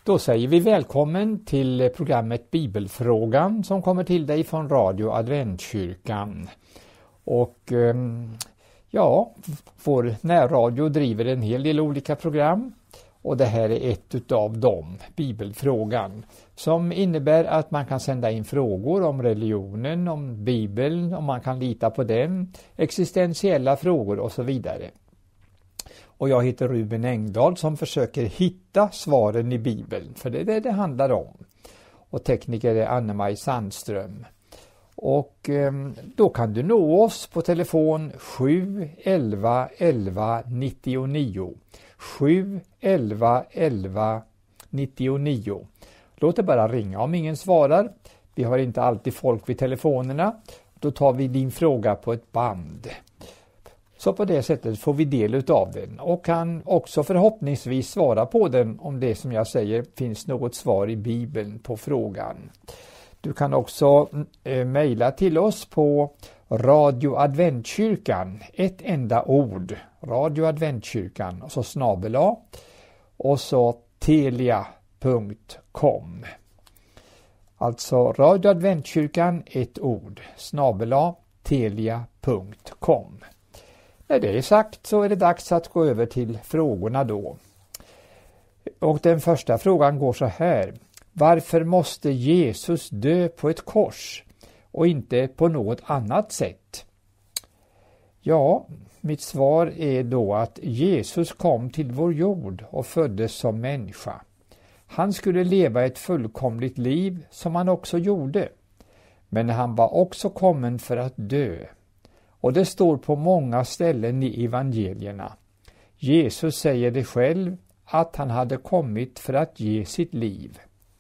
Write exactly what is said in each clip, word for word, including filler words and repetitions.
Då säger vi välkommen till programmet Bibelfrågan som kommer till dig från Radio Adventkyrkan. Och ja, vår närradio driver en hel del olika program. Och det här är ett utav dem, Bibelfrågan, som innebär att man kan sända in frågor om religionen, om Bibeln, om man kan lita på den, existentiella frågor och så vidare. Och jag heter Ruben Engdahl som försöker hitta svaren i Bibeln, för det är det det handlar om. Och tekniker är Anne-Maj Sandström. Och eh, då kan du nå oss på telefon sju elva elva nittionio. sju elva elva nittionio. Låt det bara ringa om ingen svarar. Vi har inte alltid folk vid telefonerna. Då tar vi din fråga på ett band. Så på det sättet får vi del utav den och kan också förhoppningsvis svara på den om det som jag säger finns något svar i Bibeln på frågan. Du kan också eh, mejla till oss på Radio Adventkyrkan, ett enda ord, Radio Adventkyrkan och så snabel-a och så telia punkt com. Alltså Radio Adventkyrkan, ett ord, snabel-a telia punkt com. När det är sagt så är det dags att gå över till frågorna då. Och den första frågan går så här. Varför måste Jesus dö på ett kors och inte på något annat sätt? Ja, mitt svar är då att Jesus kom till vår jord och föddes som människa. Han skulle leva ett fullkomligt liv som han också gjorde. Men han var också kommen för att dö. Och det står på många ställen i evangelierna. Jesus säger det själv att han hade kommit för att ge sitt liv.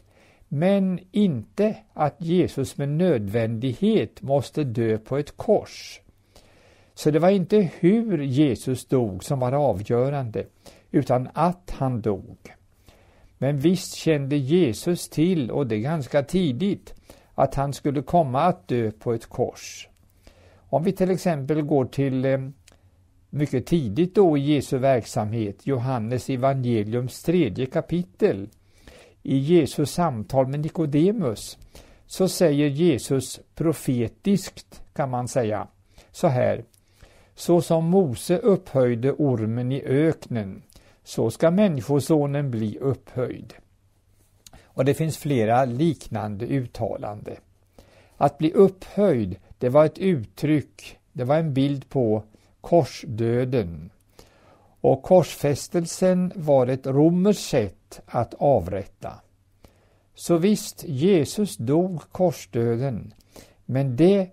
Men inte att Jesus med nödvändighet måste dö på ett kors. Så det var inte hur Jesus dog som var avgörande, utan att han dog. Men visst kände Jesus till, och det ganska tidigt, att han skulle komma att dö på ett kors. Om vi till exempel går till eh, mycket tidigt då i Jesu verksamhet, Johannes evangeliums tredje kapitel, i Jesus samtal med Nikodemus, så säger Jesus profetiskt, kan man säga, så här: så som Mose upphöjde ormen i öknen, så ska människosonen bli upphöjd. Och det finns flera liknande uttalande. Att bli upphöjd, det var ett uttryck, det var en bild på korsdöden. Och korsfästelsen var ett romerskt sätt att avrätta. Så visst, Jesus dog korsdöden, men det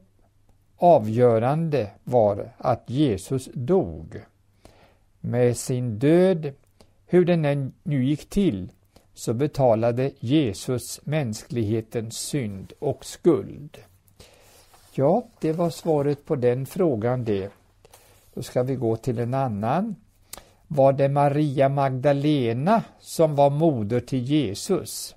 avgörande var att Jesus dog. Med sin död, hur den nu gick till, så betalade Jesus mänsklighetens synd och skuld. Ja, det var svaret på den frågan det. Då ska vi gå till en annan. Var det Maria Magdalena som var moder till Jesus?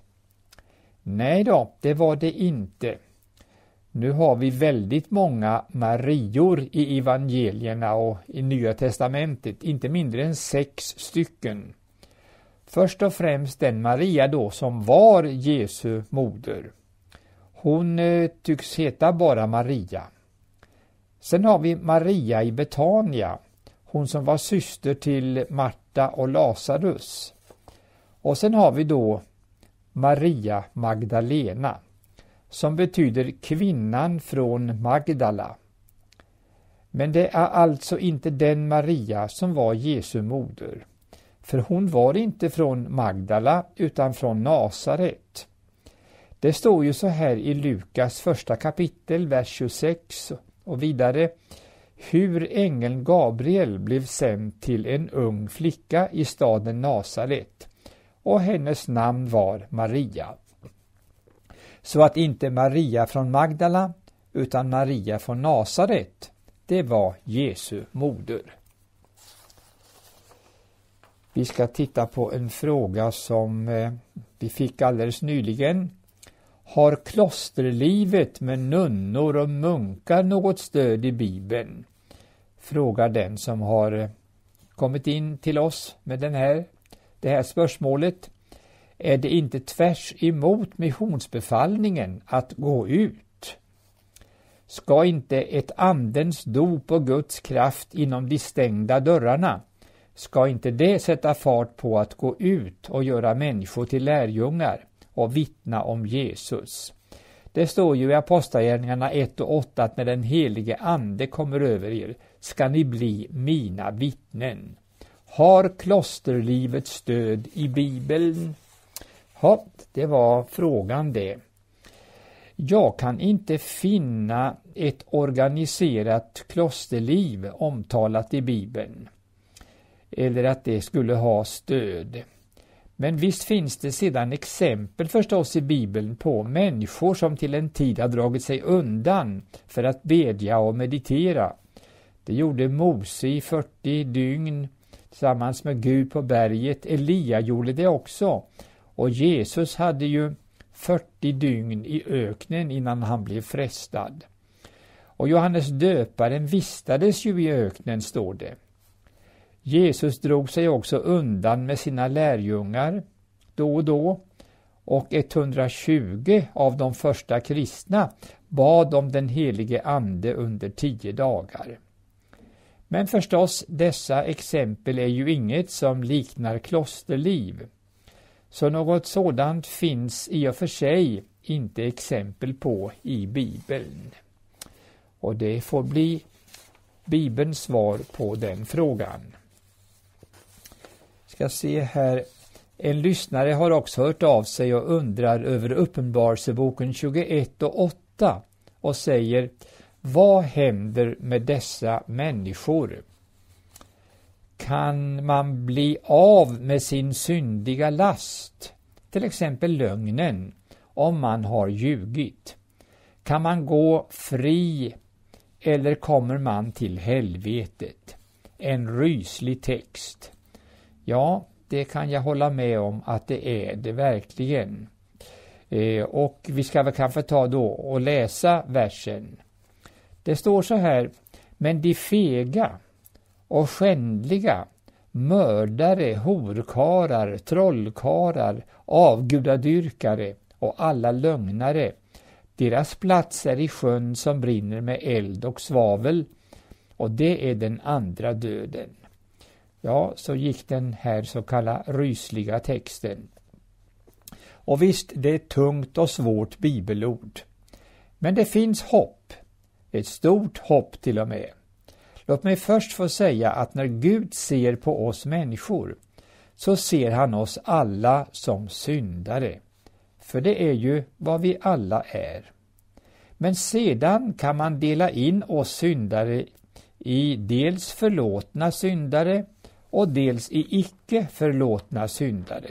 Nej då, det var det inte. Nu har vi väldigt många Marior i evangelierna och i Nya testamentet, inte mindre än sex stycken. Först och främst den Maria då som var Jesu moder. Hon eh, tycks heta bara Maria. Sen har vi Maria i Betania, hon som var syster till Marta och Lazarus. Och sen har vi då Maria Magdalena, som betyder kvinnan från Magdala. Men det är alltså inte den Maria som var Jesu moder. För hon var inte från Magdala utan från Nasaret. Det står ju så här i Lukas första kapitel, vers tjugosex och vidare. Hur ängeln Gabriel blev sänd till en ung flicka i staden Nasaret. Och hennes namn var Maria. Så att inte Maria från Magdala utan Maria från Nasaret, det var Jesu moder. Vi ska titta på en fråga som eh, vi fick alldeles nyligen. Har klosterlivet med nunnor och munkar något stöd i Bibeln? Frågar den som har eh, kommit in till oss med den här, det här spörsmålet. är det inte tvärs emot missionsbefallningen att gå ut? Ska inte ett andens dop och Guds kraft inom de stängda dörrarna, ska inte det sätta fart på att gå ut och göra människor till lärjungar och vittna om Jesus? Det står ju i Apostlagärningarna ett och åtta att när den helige ande kommer över er ska ni bli mina vittnen. Har klosterlivet stöd i Bibeln? Ja, det var frågan det. Jag kan inte finna ett organiserat klosterliv omtalat i Bibeln, eller att det skulle ha stöd. Men visst finns det sedan exempel förstås i Bibeln på människor som till en tid har dragit sig undan för att bedja och meditera. Det gjorde Mose i fyrtio dygn tillsammans med Gud på berget. Elia gjorde det också. Och Jesus hade ju fyrtio dygn i öknen innan han blev frestad. Och Johannes döparen vistades ju i öknen, står det. Jesus drog sig också undan med sina lärjungar då och då, och etthundratjugo av de första kristna bad om den helige ande under tio dagar. Men förstås, dessa exempel är ju inget som liknar klosterliv. Så något sådant finns i och för sig inte exempel på i Bibeln. Och det får bli Bibelns svar på den frågan. Ska se här. En lyssnare har också hört av sig och undrar över Uppenbarelseboken tjugoett och åtta och säger: vad händer med dessa människor? Kan man bli av med sin syndiga last, till exempel lögnen, om man har ljugit? Kan man gå fri eller kommer man till helvetet? En ryslig text. Ja, det kan jag hålla med om att det är det verkligen. Eh, och vi ska väl kanske ta då och läsa versen. Det står så här: men de fega och skändliga, mördare, horkarar, trollkarar, avgudadyrkare och alla lögnare, deras plats är i sjön som brinner med eld och svavel, och det är den andra döden. Ja, så gick den här så kallade rysliga texten. Och visst, det är ett tungt och svårt bibelord. Men det finns hopp. Ett stort hopp till och med. Låt mig först få säga att när Gud ser på oss människor så ser han oss alla som syndare. För det är ju vad vi alla är. Men sedan kan man dela in oss syndare i dels förlåtna syndare och dels i icke förlåtna syndare.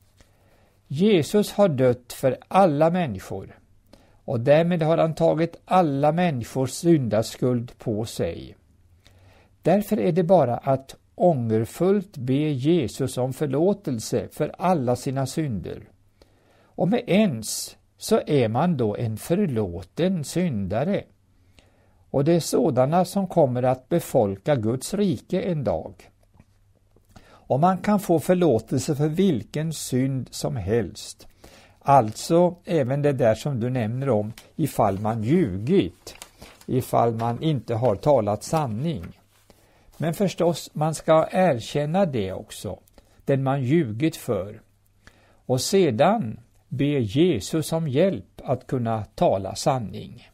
Jesus har dött för alla människor, och därmed har han tagit alla människors syndaskuld på sig. Därför är det bara att ångerfullt be Jesus om förlåtelse för alla sina synder. Och med ens så är man då en förlåten syndare. Och det är sådana som kommer att befolka Guds rike en dag. Och man kan få förlåtelse för vilken synd som helst. Alltså även det där som du nämner om, ifall man ljugit, ifall man inte har talat sanning. Men förstås, man ska erkänna det också, den man ljugit för. Och sedan be Jesus om hjälp att kunna tala sanning.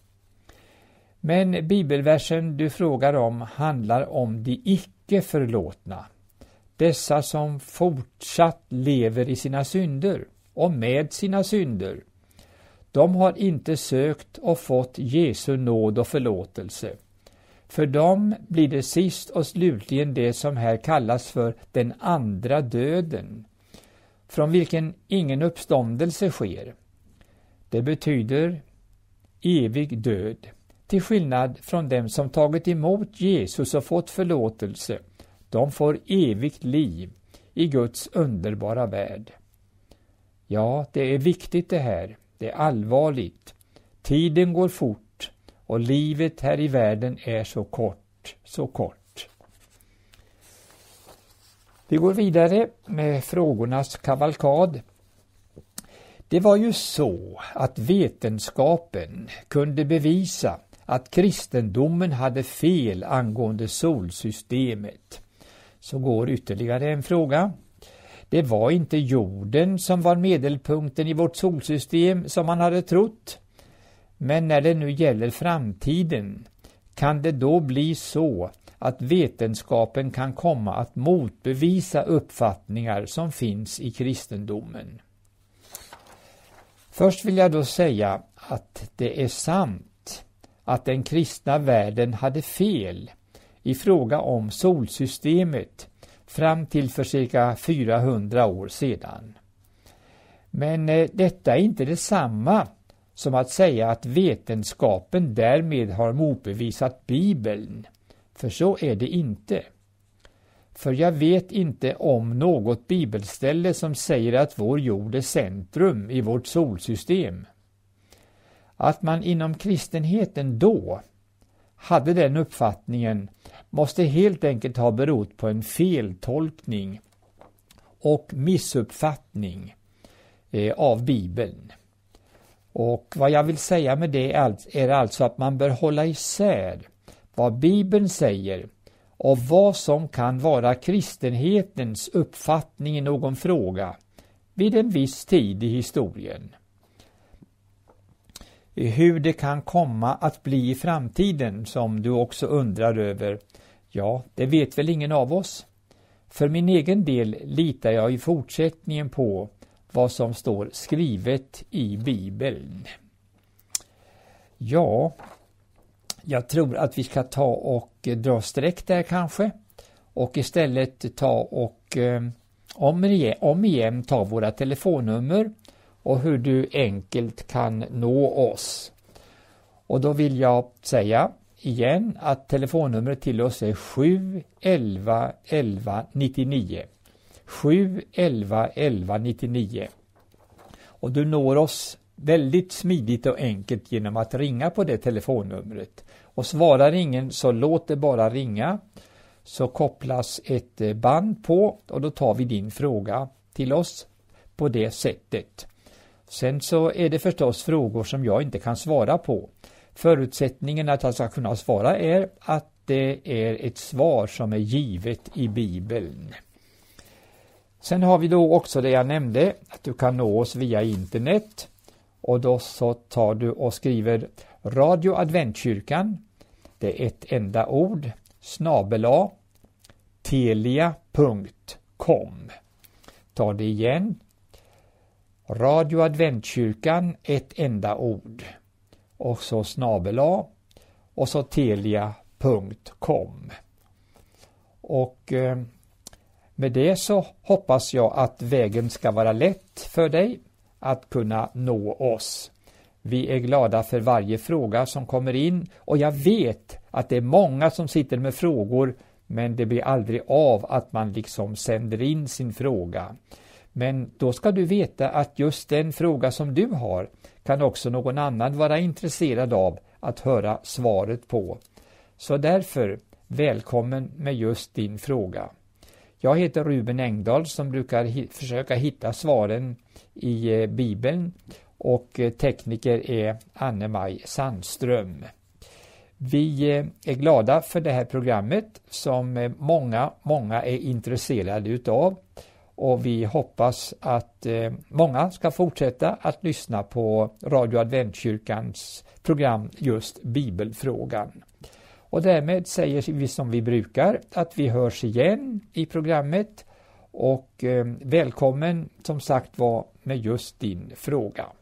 Men bibelversen du frågar om handlar om de icke förlåtna. Dessa som fortsatt lever i sina synder och med sina synder. De har inte sökt och fått Jesu nåd och förlåtelse. För dem blir det sist och slutligen det som här kallas för den andra döden, från vilken ingen uppståndelse sker. Det betyder evig död, till skillnad från dem som tagit emot Jesus och fått förlåtelse. De får evigt liv i Guds underbara värld. Ja, det är viktigt det här. Det är allvarligt. Tiden går fort och livet här i världen är så kort, så kort. Vi går vidare med frågornas kavalkad. Det var ju så att vetenskapen kunde bevisa att kristendomen hade fel angående solsystemet. Så går ytterligare en fråga. Det var inte jorden som var medelpunkten i vårt solsystem som man hade trott. Men när det nu gäller framtiden, kan det då bli så att vetenskapen kan komma att motbevisa uppfattningar som finns i kristendomen? Först vill jag då säga att det är sant att den kristna världen hade fel i fråga om solsystemet fram till för cirka fyrahundra år sedan. Men eh, detta är inte detsamma som att säga att vetenskapen därmed har motbevisat Bibeln, för så är det inte. För jag vet inte om något bibelställe som säger att vår jord är centrum i vårt solsystem. Att man inom kristenheten då hade den uppfattningen måste helt enkelt ha berott på en feltolkning och missuppfattning eh, av Bibeln. Och vad jag vill säga med det är alltså att man bör hålla isär vad Bibeln säger och vad som kan vara kristenhetens uppfattning i någon fråga vid en viss tid i historien. Hur det kan komma att bli i framtiden, som du också undrar över, ja, det vet väl ingen av oss. För min egen del litar jag i fortsättningen på vad som står skrivet i Bibeln. Ja, jag tror att vi ska ta och dra streck där kanske och istället ta och eh, om, igen, om igen ta våra telefonnummer och hur du enkelt kan nå oss. Och då vill jag säga igen att telefonnumret till oss är sju elva elva nittionio. sju elva elva nittionio. Och du når oss väldigt smidigt och enkelt genom att ringa på det telefonnumret. Och svarar ingen så låt det bara ringa, så kopplas ett band på och då tar vi din fråga till oss på det sättet. Sen så är det förstås frågor som jag inte kan svara på. Förutsättningen att jag ska kunna svara är att det är ett svar som är givet i Bibeln. Sen har vi då också det jag nämnde, att du kan nå oss via internet. Och då så tar du och skriver Radio Adventkyrkan, det är ett enda ord, snabel-a telia punkt com. Ta det igen. Radio Adventkyrkan, ett enda ord. Och så snabel-a och så telia punkt com. Och eh, med det så hoppas jag att vägen ska vara lätt för dig att kunna nå oss. Vi är glada för varje fråga som kommer in och jag vet att det är många som sitter med frågor, men det blir aldrig av att man liksom sänder in sin fråga. Men då ska du veta att just den fråga som du har kan också någon annan vara intresserad av att höra svaret på. Så därför välkommen med just din fråga. Jag heter Ruben Engdahl som brukar hi- försöka hitta svaren i eh, Bibeln och eh, tekniker är Anne-Maj Sandström. Vi eh, är glada för det här programmet som eh, många, många är intresserade utav och vi hoppas att eh, många ska fortsätta att lyssna på Radio Adventkyrkans program just Bibelfrågan. Och därmed säger vi som vi brukar att vi hörs igen i programmet och eh, välkommen som sagt var med just din fråga.